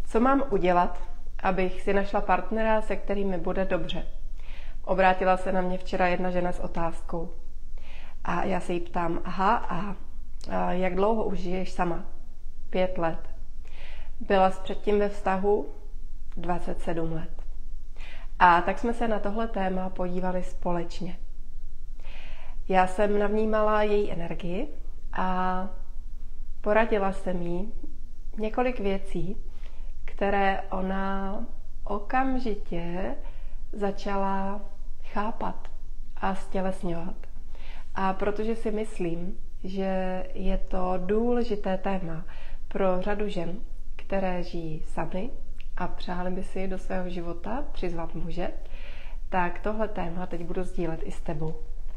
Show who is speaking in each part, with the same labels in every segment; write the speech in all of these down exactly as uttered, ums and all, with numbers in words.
Speaker 1: Co mám udělat, abych si našla partnera, se kterým mi bude dobře? Obrátila se na mě včera jedna žena s otázkou. A já se jí ptám, aha, a, a jak dlouho už žiješ sama? Pět let. Byla jsi předtím ve vztahu? dvacet sedm let. A tak jsme se na tohle téma podívali společně. Já jsem navnímala její energii a poradila jsem jí několik věcí, které ona okamžitě začala chápat a stělesňovat. A protože si myslím, že je to důležité téma pro řadu žen, které žijí samy a přáli by si do svého života přizvat muže, tak tohle téma teď budu sdílet i s tebou.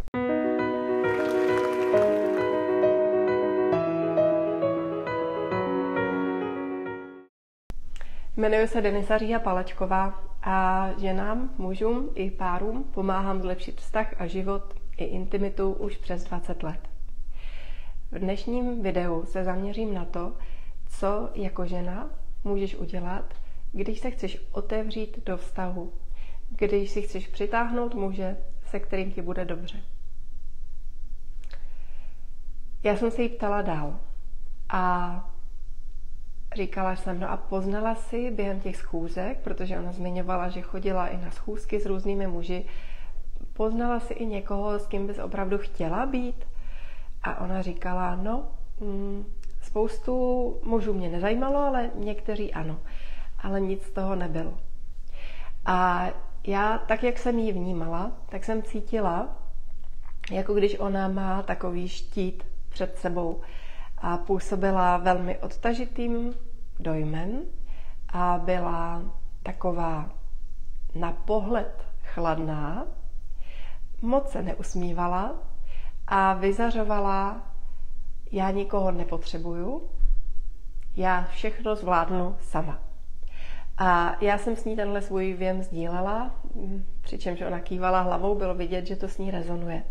Speaker 1: Jmenuji se Denisa Říha Palečková a ženám, mužům i párům pomáhám zlepšit vztah a život i intimitu už přes dvacet let. V dnešním videu se zaměřím na to, co jako žena můžeš udělat, když se chceš otevřít do vztahu, když si chceš přitáhnout muže, se kterým ti bude dobře. Já jsem se jí ptala dál a říkala jsem, no a poznala si během těch schůzek, protože ona zmiňovala, že chodila i na schůzky s různými muži, poznala si i někoho, s kým bys opravdu chtěla být? A ona říkala, no, mm, spoustu mužů mě nezajímalo, ale někteří ano. Ale nic z toho nebylo. A já, tak jak jsem ji vnímala, tak jsem cítila, jako když ona má takový štít před sebou a působila velmi odtažitým dojmem a byla taková na pohled chladná, moc se neusmívala a vyzařovala, já nikoho nepotřebuju, já všechno zvládnu sama. A já jsem s ní tenhle svůj věm sdílela, přičemž ona kývala hlavou, bylo vidět, že to s ní rezonuje.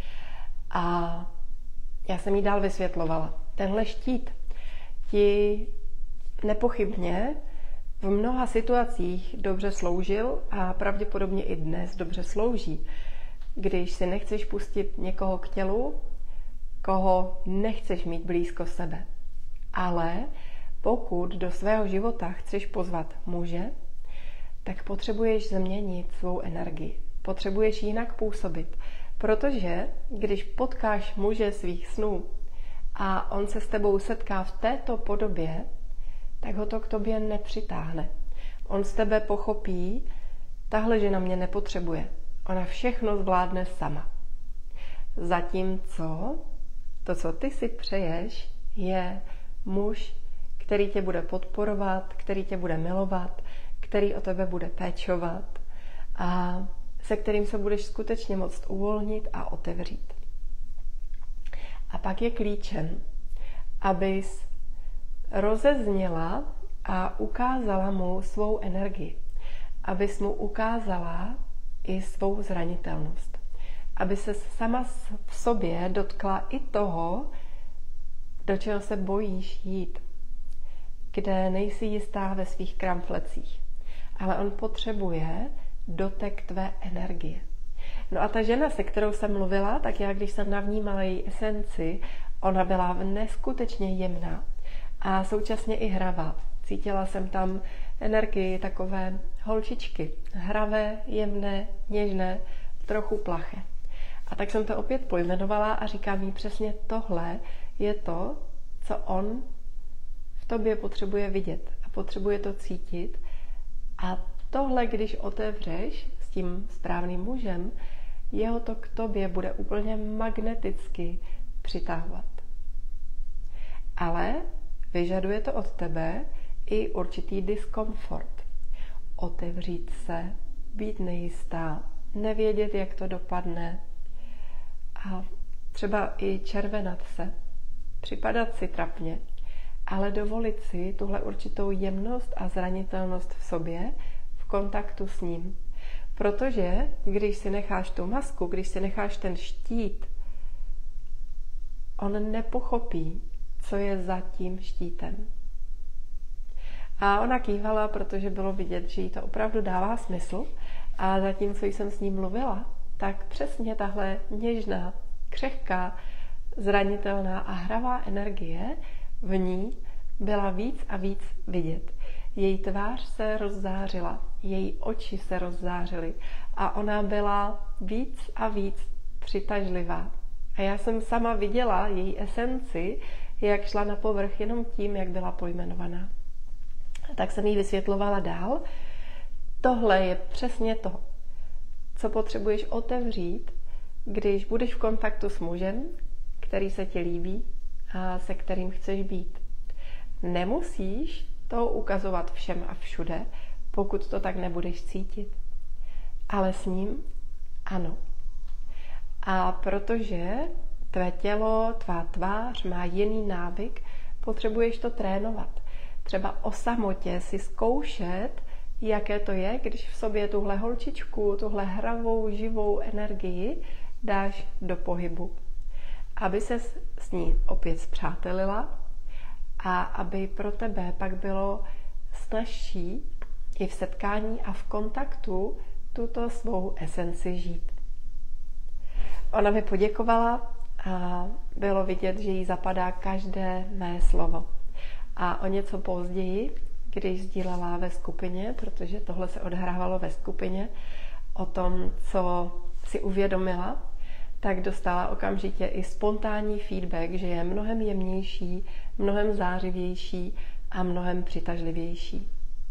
Speaker 1: A já jsem jí dál vysvětlovala. Tenhle štít ti nepochybně v mnoha situacích dobře sloužil a pravděpodobně i dnes dobře slouží. Když si nechceš pustit někoho k tělu, koho nechceš mít blízko sebe. Ale pokud do svého života chceš pozvat muže, tak potřebuješ změnit svou energii. Potřebuješ jinak působit. Protože když potkáš muže svých snů a on se s tebou setká v této podobě, tak ho to k tobě nepřitáhne. On z tebe pochopí, tahle žena mě nepotřebuje. Ona všechno zvládne sama. Zatímco to, co ty si přeješ, je muž, který tě bude podporovat, který tě bude milovat, který o tebe bude péčovat a se kterým se budeš skutečně moct uvolnit a otevřít. A pak je klíčem, abys rozezněla a ukázala mu svou energii. Abys mu ukázala i svou zranitelnost. Aby se sama v sobě dotkla i toho, do čeho se bojíš jít, kde nejsi jistá ve svých kramflecích. Ale on potřebuje dotek tvé energie. No a ta žena, se kterou jsem mluvila, tak já, když jsem navnímala její esenci, ona byla neskutečně jemná a současně i hravá. Cítila jsem tam energii takové holčičky. Hravé, jemné, něžné, trochu plaché. A tak jsem to opět pojmenovala a říkám jí přesně tohle je to, co on v tobě potřebuje vidět a potřebuje to cítit. A tohle, když otevřeš s tím správným mužem, jeho to k tobě bude úplně magneticky přitahovat. Ale vyžaduje to od tebe i určitý diskomfort. Otevřít se, být nejistá, nevědět, jak to dopadne a třeba i červenat se, připadat si trapně, ale dovolit si tuhle určitou jemnost a zranitelnost v sobě v kontaktu s ním. Protože když si necháš tu masku, když si necháš ten štít, on nepochopí, co je za tím štítem. A ona kývala, protože bylo vidět, že jí to opravdu dává smysl. A zatímco jsem s ní mluvila, tak přesně tahle něžná, křehká, zranitelná a hravá energie v ní byla víc a víc vidět. Její tvář se rozzářila, její oči se rozzářily a ona byla víc a víc přitažlivá. A já jsem sama viděla její esenci, jak šla na povrch jenom tím, jak byla pojmenovaná. Tak jsem jí vysvětlovala dál. Tohle je přesně to, co potřebuješ otevřít, když budeš v kontaktu s mužem, který se ti líbí a se kterým chceš být. Nemusíš to ukazovat všem a všude, pokud to tak nebudeš cítit. Ale s ním ano. A protože tvé tělo, tvá tvář má jiný návyk, potřebuješ to trénovat. Třeba o samotě si zkoušet, jaké to je, když v sobě tuhle holčičku, tuhle hravou, živou energii dáš do pohybu. Aby se s ní opět spřátelila a aby pro tebe pak bylo snazší i v setkání a v kontaktu tuto svou esenci žít. Ona mi poděkovala a bylo vidět, že jí zapadá každé mé slovo. A o něco později, když sdílela ve skupině, protože tohle se odhrávalo ve skupině, o tom, co si uvědomila, tak dostala okamžitě i spontánní feedback, že je mnohem jemnější, mnohem zářivější a mnohem přitažlivější.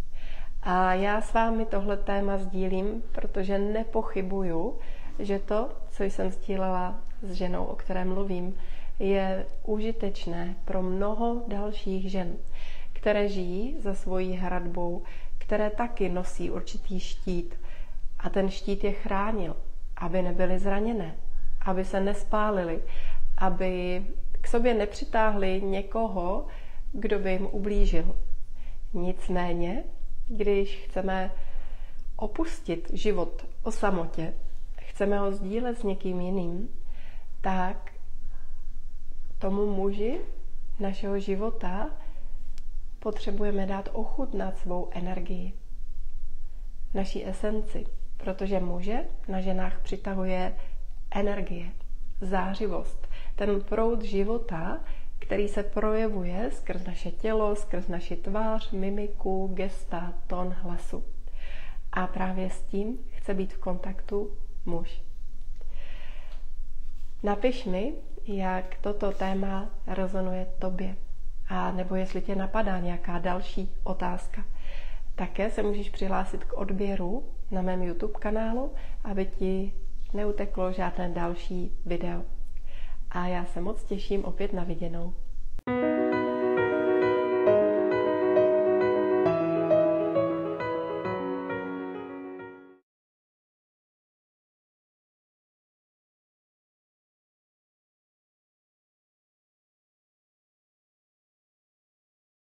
Speaker 1: A já s vámi tohle téma sdílím, protože nepochybuju, že to, co jsem sdílela s ženou, o které mluvím, je užitečné pro mnoho dalších žen, které žijí za svojí hradbou, které taky nosí určitý štít. A ten štít je chránil, aby nebyly zraněné, aby se nespálily, aby k sobě nepřitáhli někoho, kdo by jim ublížil. Nicméně, když chceme opustit život o samotě, chceme ho sdílet s někým jiným, tak tomu muži našeho života potřebujeme dát ochutnat svou energii, naší esenci, protože muže na ženách přitahuje energie, zářivost, ten proud života, který se projevuje skrz naše tělo, skrz naši tvář, mimiku, gesta, tón hlasu. A právě s tím chce být v kontaktu muž. Napiš mi, jak toto téma rezonuje tobě, a nebo jestli tě napadá nějaká další otázka. Také se můžeš přihlásit k odběru na mém YouTube kanálu, aby ti neuteklo žádné další video. A já se moc těším opět na viděnou.